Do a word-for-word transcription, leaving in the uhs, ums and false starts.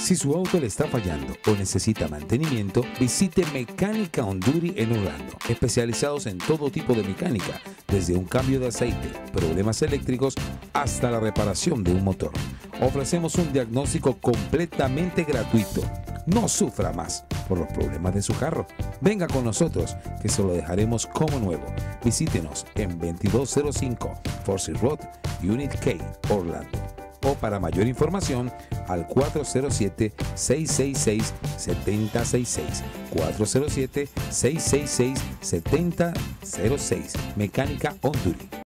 Si su auto le está fallando o necesita mantenimiento, visite Mecánica On Duty en Orlando, especializados en todo tipo de mecánica, desde un cambio de aceite, problemas eléctricos, hasta la reparación de un motor. Ofrecemos un diagnóstico completamente gratuito. No sufra más por los problemas de su carro. Venga con nosotros, que se lo dejaremos como nuevo. Visítenos en veintidós cero cinco Forsyth Road, Unit K, Orlando. O para mayor información, al cuatro cero siete, seis seis seis, siete cero seis seis. cuatro cero siete, seis seis seis, siete cero cero seis. Mecánica On Duty.